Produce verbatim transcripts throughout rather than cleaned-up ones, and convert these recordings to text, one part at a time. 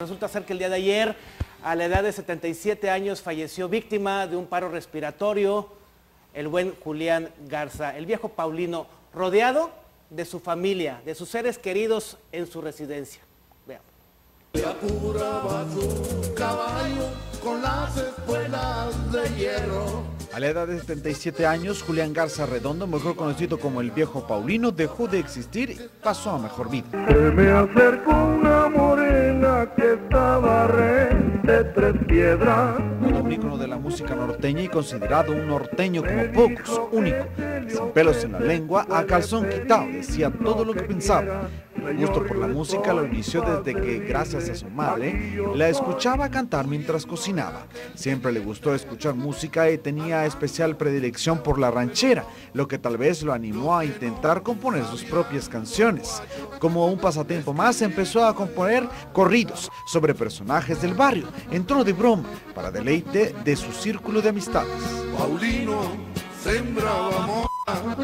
Resulta ser que el día de ayer, a la edad de setenta y siete años, falleció víctima de un paro respiratorio el buen Julián Garza, el viejo paulino, rodeado de su familia, de sus seres queridos en su residencia. Veamos. Se apuraba su caballo con las espuelas de hierro. A la edad de setenta y siete años, Julián Garza Redondo, mejor conocido como el viejo paulino, dejó de existir y pasó a mejor vida. Se me acercó una morena que estaba rente tres piedras. Un ícono de la música norteña y considerado un norteño como pocos, único, sin pelos en la lengua, a calzón quitado, decía todo lo que pensaba. El gusto por la música lo inició desde que, gracias a su madre, la escuchaba cantar mientras cocinaba. Siempre le gustó escuchar música y tenía especial predilección por la ranchera, lo que tal vez lo animó a intentar componer sus propias canciones. Como un pasatiempo más, empezó a componer corridos sobre personajes del barrio, en tono de broma, para deleite de su círculo de amistades. Paulino sembraba mora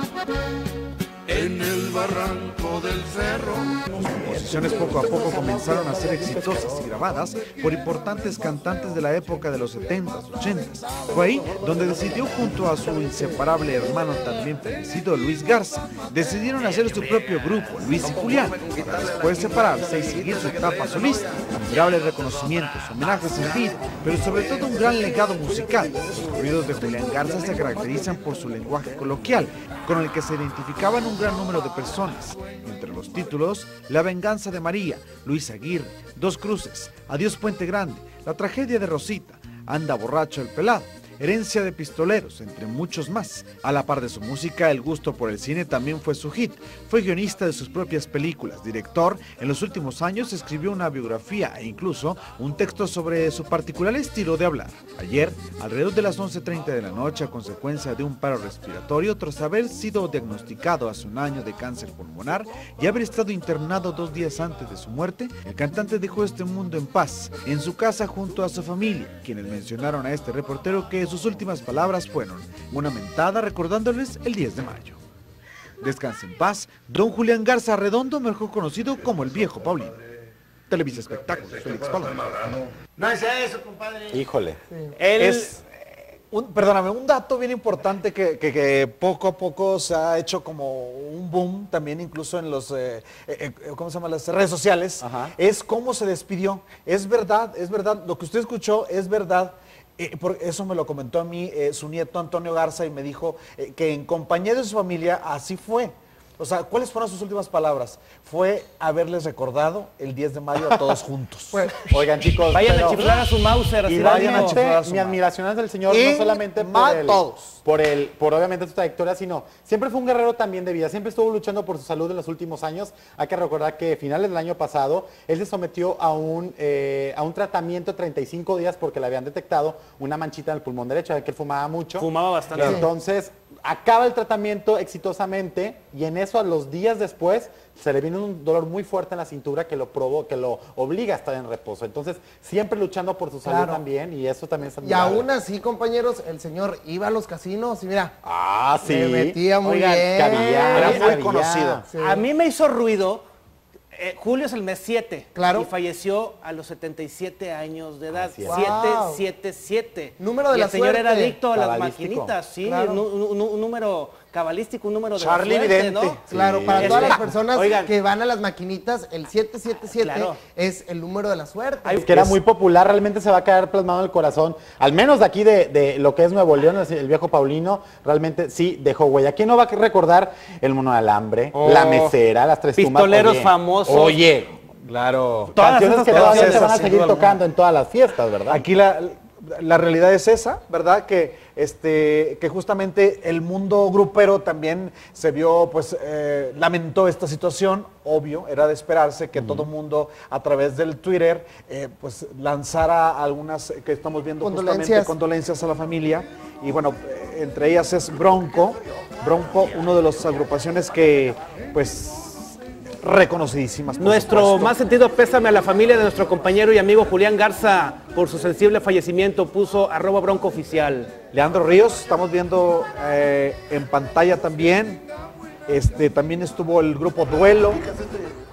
en el barranco del cerro. Sus composiciones poco a poco comenzaron a ser exitosas y grabadas por importantes cantantes de la época de los setentas, ochentas. Fue ahí donde decidió, junto a su inseparable hermano también fallecido Luis Garza, decidieron hacer su propio grupo, Luis y Julián, para después separarse y seguir su etapa solista. Admirables reconocimientos, homenajes en vida, pero sobre todo un gran legado musical. Los corridos de Julián Garza se caracterizan por su lenguaje coloquial, con el que se identificaban un gran número de personas. Entre los títulos, La venganza de María, Luis Aguirre, Dos cruces, Adiós Puente Grande, La tragedia de Rosita, Anda borracho el pelado, Herencia de pistoleros, entre muchos más. A la par de su música, el gusto por el cine también fue su hit. Fue guionista de sus propias películas, director. En los últimos años escribió una biografía e incluso un texto sobre su particular estilo de hablar. Ayer, alrededor de las once treinta de la noche, a consecuencia de un paro respiratorio, tras haber sido diagnosticado hace un año de cáncer pulmonar y haber estado internado dos días antes de su muerte, el cantante dejó este mundo en paz, en su casa junto a su familia, quienes mencionaron a este reportero que sus últimas palabras fueron una mentada recordándoles el diez de mayo. Descanse en paz, don Julián Garza Redondo, mejor conocido como el viejo paulino. Televisa Espectáculos, Félix Paloma. No es eso, compadre. Híjole. Sí. Él... Es, un, perdóname, un dato bien importante que, que, que poco a poco se ha hecho como un boom, también incluso en los, eh, eh, ¿cómo se llama? Las redes sociales, Ajá. es cómo se despidió. Es verdad, es verdad, lo que usted escuchó es verdad. Eh, por eso me lo comentó a mí eh, su nieto Antonio Garza y me dijo eh, que en compañía de su familia así fue. O sea, ¿cuáles fueron sus últimas palabras? Fue haberles recordado el diez de mayo a todos juntos. Pues, oigan, chicos, vayan pero, a chiflar a su Mauser. Así y vayan a chiflar a su Mi admiración es del señor, y no solamente por el, todos. por el, por obviamente su trayectoria, sino siempre fue un guerrero también de vida. Siempre estuvo luchando por su salud en los últimos años. Hay que recordar que a finales del año pasado, él se sometió a un, eh, a un tratamiento de treinta y cinco días porque le habían detectado una manchita en el pulmón derecho, de que él fumaba mucho. Fumaba bastante. Entonces, acaba el tratamiento exitosamente y en eso a los días después se le viene un dolor muy fuerte en la cintura que lo probó, que lo obliga a estar en reposo. Entonces, siempre luchando por su salud claro. también y eso también es admirable. Y aún así, compañeros, el señor iba a los casinos y mira, ah, sí. le metía muy Oigan, bien. Cabía, era muy cabía. conocido. Sí. A mí me hizo ruido. Eh, Julio es el mes siete claro. y falleció a los setenta y siete años de edad. siete siete siete Número de y la el señor suerte. era adicto a las maquinitas, sí, claro. un, un, un número cabalístico, un número de Charlie la suerte, Vidente. ¿no? Sí. Claro, para este, todas las personas oigan, que van a las maquinitas, el siete siete siete claro. es el número de la suerte. Es que era muy popular, realmente se va a quedar plasmado en el corazón, al menos de aquí de, de lo que es Nuevo León, el viejo Paulino, realmente sí dejó huella. ¿Quién no va a recordar el mono de alambre, oh, la mesera, las tres tumbas? Pistoleros oye, famosos. Oye, claro. Todas canciones que todavía esas, se van a seguir tocando en todas las fiestas, ¿verdad? Aquí la, la realidad es esa, ¿verdad? Que, este, que justamente el mundo grupero también se vio, pues, eh, lamentó esta situación. Obvio, era de esperarse que uh-huh. todo mundo a través del Twitter, eh, pues, lanzara algunas que estamos viendo condolencias. justamente condolencias a la familia. Y bueno, entre ellas es Bronco. Bronco, uno de las agrupaciones que, pues, reconocidísimas. Nuestro supuesto. más sentido pésame a la familia de nuestro compañero y amigo Julián Garza por su sensible fallecimiento, puso arroba Bronco oficial. Leandro Ríos, estamos viendo eh, en pantalla también, este, también estuvo el grupo Duelo,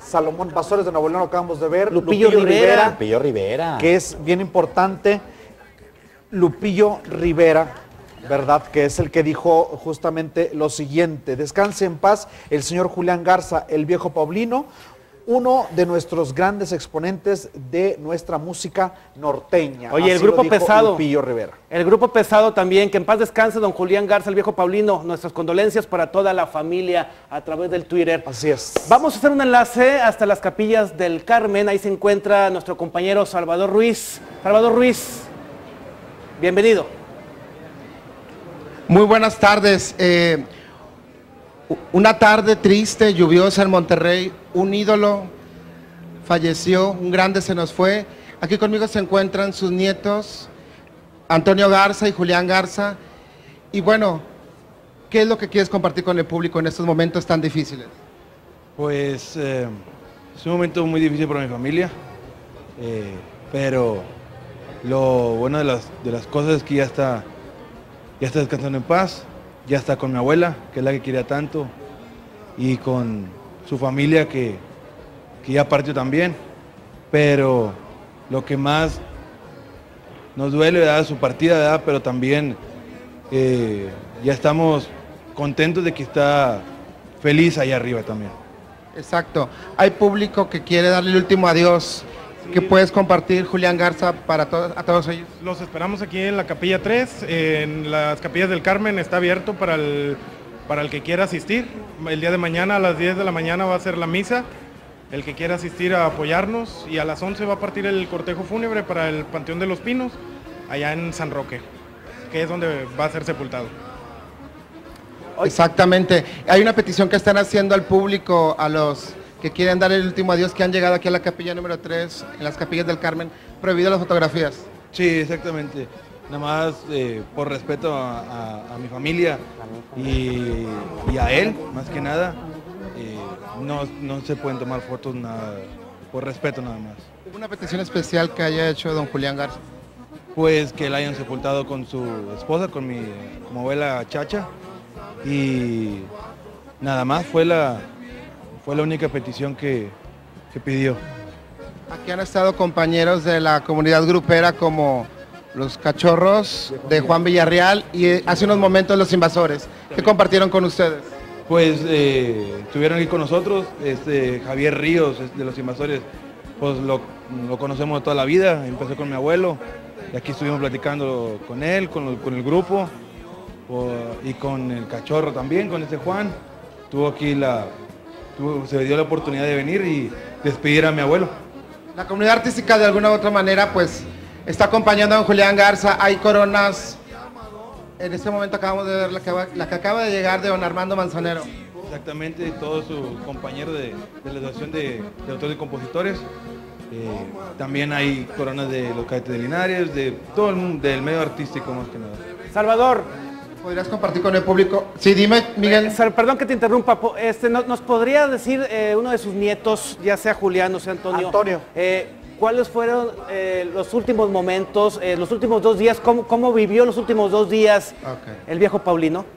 Salomón Pastores de Nuevo León, lo acabamos de ver. Lupillo, Lupillo Rivera. Rivera. Lupillo Rivera. Que es bien importante. Lupillo Rivera, ¿verdad? Que es el que dijo justamente lo siguiente: descanse en paz el señor Julián Garza, el viejo Paulino, uno de nuestros grandes exponentes de nuestra música norteña. Oye, Así el grupo lo dijo pesado. Lupillo Rivera. El grupo pesado también, que en paz descanse don Julián Garza, el viejo Paulino. Nuestras condolencias para toda la familia a través del Twitter. Así es. Vamos a hacer un enlace hasta las capillas del Carmen. Ahí se encuentra nuestro compañero Salvador Ruiz. Salvador Ruiz, bienvenido. Muy buenas tardes. Eh, una tarde triste, lluviosa en Monterrey. Un ídolo falleció, un grande se nos fue. Aquí conmigo se encuentran sus nietos, Antonio Garza y Julián Garza. Y bueno, ¿qué es lo que quieres compartir con el público en estos momentos tan difíciles? Pues eh, es un momento muy difícil para mi familia, eh, pero lo bueno de las, de las cosas es que ya está, ya está descansando en paz, ya está con mi abuela, que es la que quería tanto, y con su familia que, que ya partió también, pero lo que más nos duele, ¿verdad?, su partida, ¿verdad?, pero también eh, ya estamos contentos de que está feliz allá arriba también. Exacto. Hay público que quiere darle el último adiós. ¿Qué puedes compartir, Julián Garza, para to a todos ellos? Los esperamos aquí en la Capilla tres, en las Capillas del Carmen. Está abierto para el, para el que quiera asistir. El día de mañana a las diez de la mañana va a ser la misa. El que quiera asistir a apoyarnos, y a las once va a partir el cortejo fúnebre para el Panteón de los Pinos, allá en San Roque, que es donde va a ser sepultado. Exactamente. Hay una petición que están haciendo al público, a los que quieren dar el último adiós, que han llegado aquí a la capilla número tres, en las Capillas del Carmen, prohibido las fotografías. Sí, exactamente. Nada más eh, por respeto a, a, a mi familia y, y a él, más que nada, eh, no, no se pueden tomar fotos nada, por respeto nada más. ¿Una petición especial que haya hecho don Julián Garza? Pues que la hayan sepultado con su esposa, con mi, con mi abuela Chacha, y nada más, fue la, fue la única petición que, que pidió. Aquí han estado compañeros de la comunidad grupera como los Cachorros de Juan Villarreal y hace unos momentos los Invasores. ¿Qué compartieron con ustedes? Pues eh, estuvieron aquí con nosotros, este, Javier Ríos de los Invasores, pues lo, lo conocemos de toda la vida, empezó con mi abuelo, y aquí estuvimos platicando con él, con, lo, con el grupo, o, y con el Cachorro también, con este Juan. Tuvo aquí la, tuvo, se dio la oportunidad de venir y despedir a mi abuelo. La comunidad artística de alguna u otra manera pues está acompañando a don Julián Garza. Hay coronas. En este momento acabamos de ver la que, la que acaba de llegar de don Armando Manzanero. Exactamente, todos sus compañeros de, de la Asociación de, de Autores y Compositores. Eh, también hay coronas de los Cadetes de Linares, de todo el mundo, del medio artístico más que nada. Salvador. ¿Podrías compartir con el público? Sí, dime, Miguel. Eh, perdón que te interrumpa. Este, ¿nos, nos podría decir eh, uno de sus nietos, ya sea Julián o sea Antonio? Antonio. Eh, ¿Cuáles fueron eh, los últimos momentos, eh, los últimos dos días? ¿Cómo, cómo vivió los últimos dos días okay. el viejo Paulino?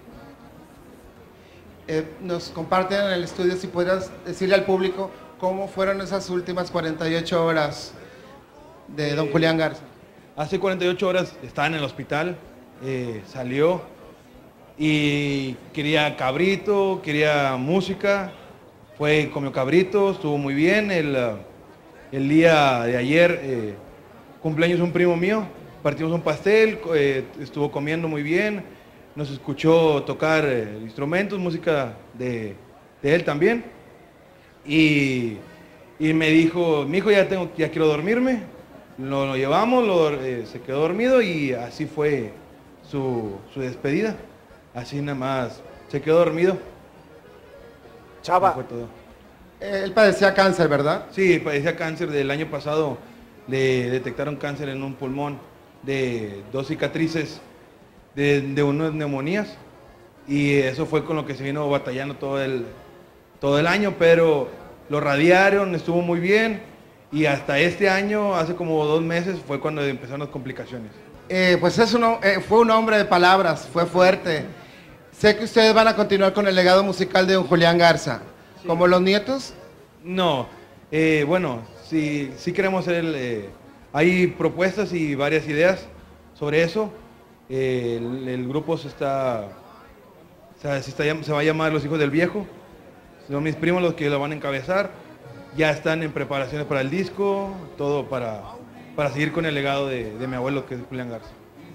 Eh, nos comparten en el estudio, si pudieras decirle al público cómo fueron esas últimas cuarenta y ocho horas de don Julián Garza. Hace cuarenta y ocho horas estaba en el hospital, eh, salió y quería cabrito, quería música, fue, comió cabrito, estuvo muy bien. El, el día de ayer, eh, cumpleaños de un primo mío, partimos un pastel, eh, estuvo comiendo muy bien, nos escuchó tocar eh, instrumentos, música de, de él también, y, y me dijo, mi hijo, ya, tengo, ya quiero dormirme, lo, lo llevamos, lo, eh, se quedó dormido y así fue su, su despedida, así nada más, se quedó dormido. Chava. Fue todo. Él padecía cáncer, ¿verdad? Sí, padecía cáncer. Del año pasado le detectaron cáncer en un pulmón, de dos cicatrices, de, de unas neumonías, y eso fue con lo que se vino batallando todo el, todo el año, pero lo radiaron, estuvo muy bien, y hasta este año, hace como dos meses, fue cuando empezaron las complicaciones. Eh, pues es uno, eh, fue un hombre de palabras, fue fuerte. Sé que ustedes van a continuar con el legado musical de don Julián Garza. Sí. Como los nietos, No, eh, bueno, sí, sí queremos hacer, el, eh, hay propuestas y varias ideas sobre eso. Eh, el, el grupo se está, se, se, está, se va a llamar Los Hijos del Viejo. Son mis primos los que lo van a encabezar. Ya están en preparaciones para el disco, todo para, para seguir con el legado de, de mi abuelo, que es Julián Garza.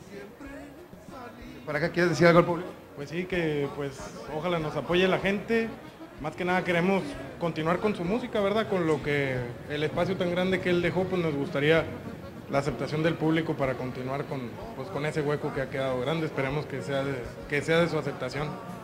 ¿Para qué quieres decir algo al público? Pues sí, que pues ojalá nos apoye la gente. Más que nada queremos continuar con su música, ¿verdad? Con lo que el espacio tan grande que él dejó, pues nos gustaría la aceptación del público para continuar con, pues, con ese hueco que ha quedado grande. Esperemos que sea de, que sea de su aceptación.